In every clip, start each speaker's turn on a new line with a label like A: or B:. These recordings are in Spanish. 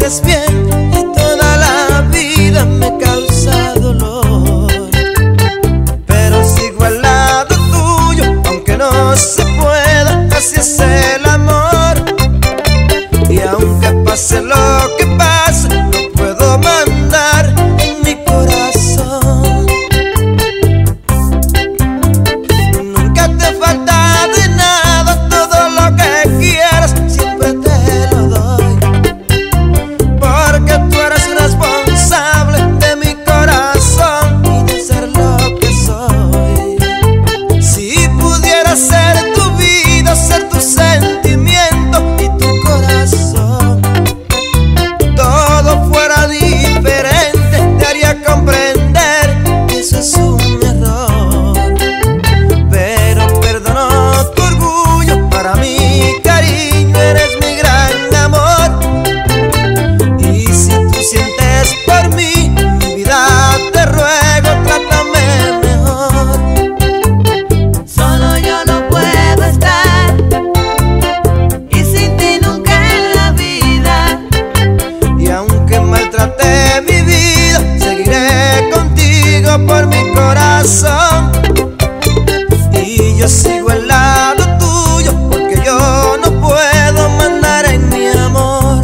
A: quieres bien y toda la vida me causa dolor, pero sigo al lado tuyo aunque no se pueda, así es el amor. Y aunque pase lo que pase, no puedo mandar en mi corazón. Nunca te falta de nada, todo lo que quieras siempre te lo doy, porque tú eres responsable de mi corazón y de ser lo que soy. Si pudiera ser tu vida, ser tu sentimiento y tu corazón, todo fuera diferente, te haría comprender que eso es un error. Pero perdono tu orgullo, para mí, cariño, eres mi gran amor. Y si tú sientes por mí, mi vida, te ruego, trátame mejor.
B: Solo yo no puedo estar, y sin ti nunca en la vida.
A: Y aunque maltrate mi vida, seguiré contigo por mi corazón. Y yo sigo al lado tuyo, porque yo no puedo mandar en mi amor.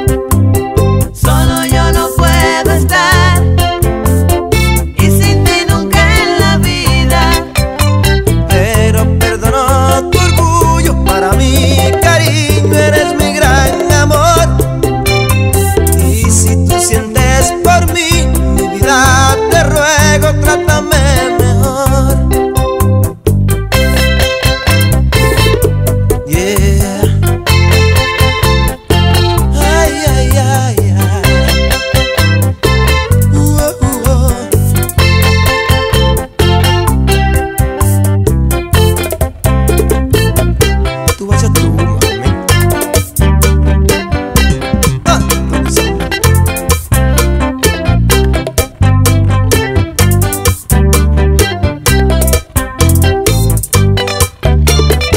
B: Solo yo no puedo estar, y sin ti nunca en la vida.
A: Pero perdono tu orgullo, para mí, cariño, eres mi gran amor. Y si tú sientes por mí, mi vida, te ruego, trátame mejor. Yeah. Ay, ay, ay, ay. Tú vas a tu mami.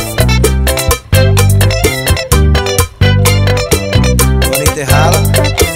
A: Tejada.